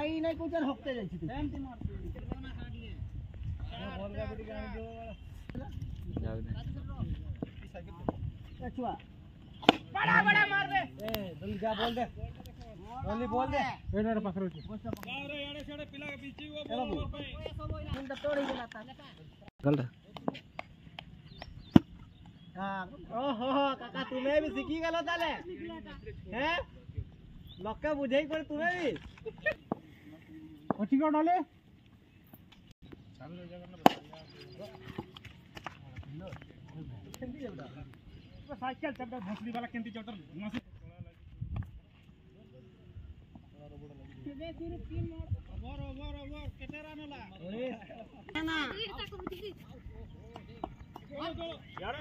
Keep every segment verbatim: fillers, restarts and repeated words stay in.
आई नहीं कुछ हफ्ते जाई छी एमती मार बॉल का बिटी गाड़ी दो जाओ दे छुआ बड़ा बड़ा मार दे ए जल्दी जा बोल दे जल्दी बोल दे ए मेरे पास रो अरे याडे छड़े पिला के बीच वो बॉल पे मुंड तोड़ ही गेला था गल हां ओहो काका तुम्हें भी सीखी गेलो ताले हैं लक्का बुझाई पर तुम्हें भी अच्छी को डाले सामने जगह ना बता साइकिल चढ़ भोसड़ी वाला केंती चढ़ मसी दे तीन तीन ओवर ओवर ओवर केते रन होला अरे ना यार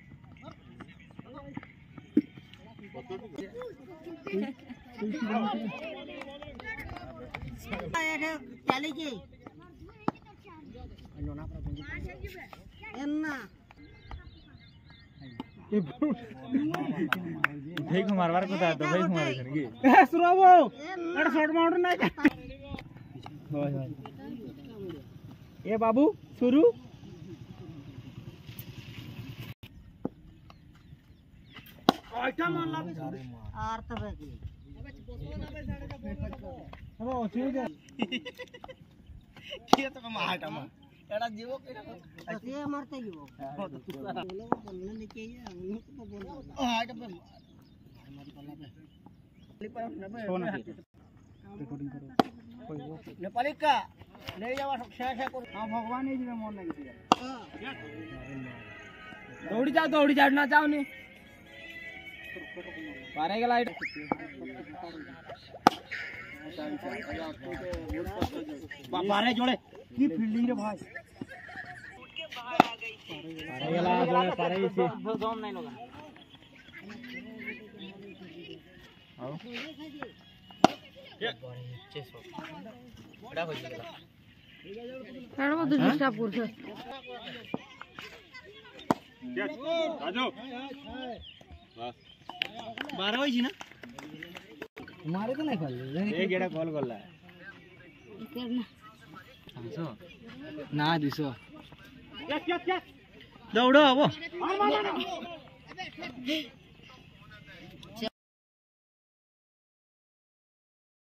चली जी एन्ना ये भाई को मारवार को था तो भाई को मारे करके ए सुरावो एटा शॉट माउंट ना होय होय ए बाबू शुरू आइटम मान लागे शुरू आर तबे की अब ठीक है ये तो कम आइटम एटा जीवो के मारते जीवो बोलो बोलने लेके ये उनको तो बोल आइटम पे हमारी पल्ला पे पर ना सोना रिकॉर्डिंग करो कोई नेपाली का ले जावा शेष है हां भगवान ही जी में मन लगी हां दौड़ी जाओ दौड़ी जाना चाहो नहीं पारे के लाइट बारे जोड़े की फील्डिंग रे भाई पारे गेला जोड़े पारे इसे जोन नहीं लगा आओ नीचे सो बड़ा हो गेला एड़ा मत डिस्टर्ब कर राजू बस बारह होई छी ना मारे तो नहीं फल एक गेड़ा कॉल करला करना हमसो ना दिसो क्या क्या क्या दौड़ो अब